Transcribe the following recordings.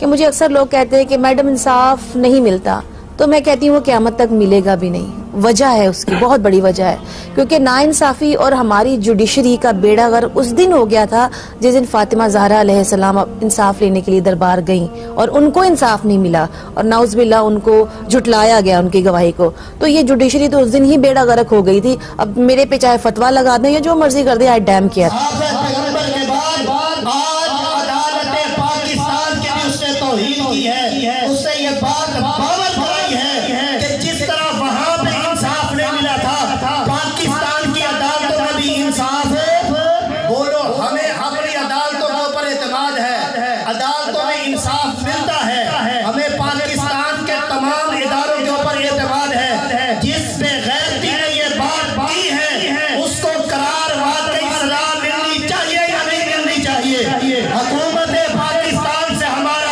کہ مجھے اکثر لوگ کہتے ہیں کہ میڈم انصاف نہیں ملتا، تو میں کہتی ہوں وہ قیامت تک ملے گا بھی نہیں۔ وجہ ہے اس کی، بہت بڑی وجہ ہے، کیونکہ ناانصافی اور ہماری جوڈیشری کا بیڑا غرق اس دن ہو گیا تھا جس دن فاطمہ زہرا علیہ السلام انصاف لینے کے لیے دربار گئیں اور ان کو انصاف نہیں ملا، اور نعوذ باللہ ان کو جھٹلایا گیا ان کی گواہی کو۔ تو یہ جوڈیشری تو اس دن ہی بیڑا غرق ہو گئی تھی۔ اب میرے پہ چاہے فتویٰ لگا دیں یا جو مرضی کر دیں، آئی ڈیم کیئر۔ اس سے یہ بات باور بھرائی ہے کہ جس طرح وہاں پہ انصاف نہیں ملا تھا، پاکستان کی عدالتوں میں بھی انصاف ہے۔ بولو، ہمیں اپنی عدالتوں کے اوپر اعتماد ہے، عدالتوں میں انصاف ملتا ہے، ہمیں پاکستان کے تمام اداروں کے اوپر اعتماد ہے۔ جس بے غیرتی نے یہ بات کی ہے اس کو قرار واقعی سزا ملنی چاہیے یا نہیں ملنی چاہیے؟ حکومت پاکستان سے ہمارا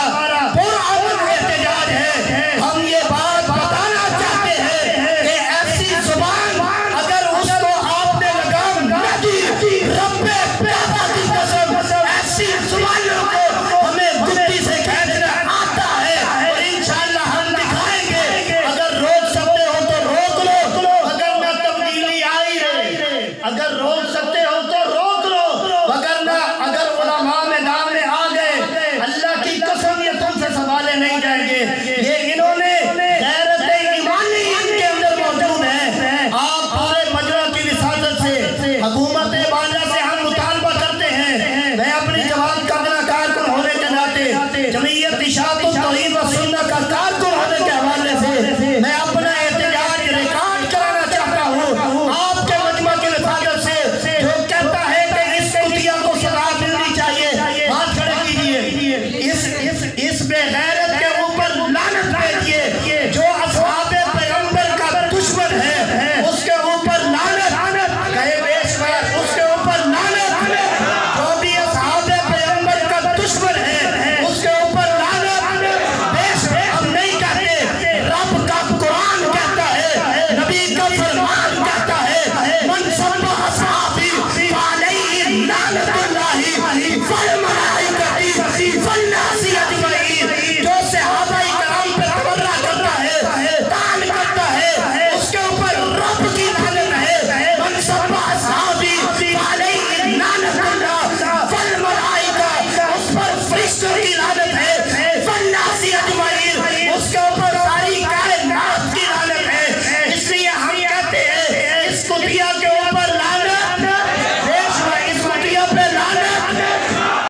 اگر روک سکتے ہو تو روک لو، وگرنہ اگر علماء میدان میں آ گئے، اللہ کی قسم یہ تم سے سنبھالے نہیں جائیں گے۔ یہ انہوں نے غیرت ایمانی ان کے اندر موجود ہے۔ آپ پورے مجمع کی وساطت سے حکومت بالا سے ہم مطالبہ کرتے ہیں، میں اپنی جماعت کا اپنا کارکن ہونے کے ناطے، جمعیت اشاعت التوحید و سنت کا کارکن ہونے کے حوالے سے میں اپنا احتجاج ریکارڈ کرانا چاہتا ہوں۔ آپ کے مجمع کی وساطت سے جو کہتا ہے کہ اس کتیا کو سزا ملنی چاہیے، ہاتھ کھڑے کیجئے۔ اس بے غیرت